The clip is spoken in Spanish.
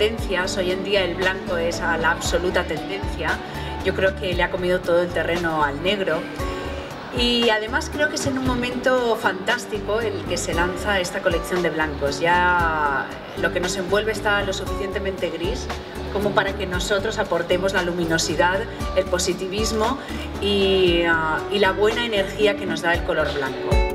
tendencias. Hoy en día el blanco es la absoluta tendencia. Yo creo que le ha comido todo el terreno al negro. Y además creo que es en un momento fantástico el que se lanza esta colección de blancos. Ya lo que nos envuelve está lo suficientemente gris como para que nosotros aportemos la luminosidad, el positivismo y la buena energía que nos da el color blanco.